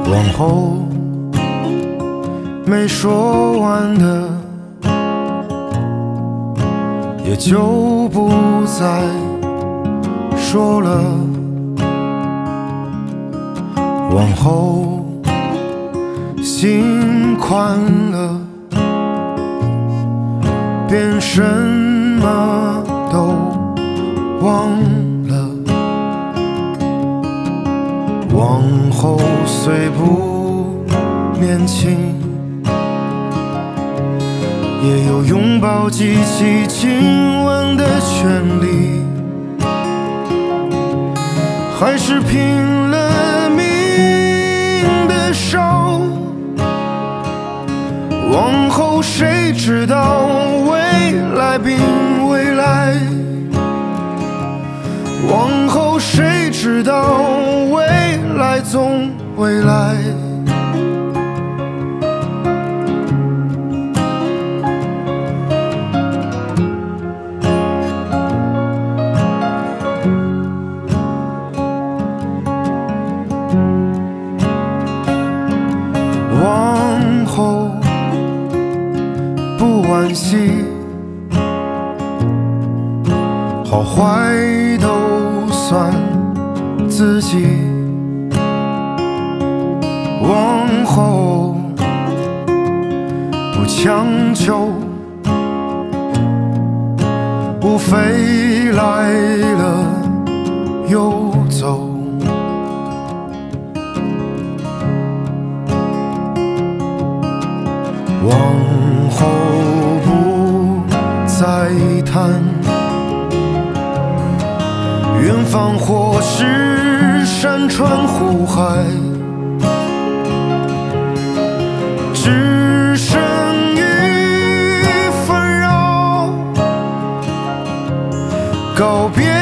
往后没说完的，也就不再说了。往后心宽了，便什么都忘了。往后虽不年轻，也有拥抱记起亲吻的权利，还是拼了命的烧。往后谁知道未来并未来？往后谁知道未来总未来？往后不惋惜，好坏都算自己。往后不强求，无非来了又走。往后不再谈远方或是山川湖海，只剩余纷扰，告别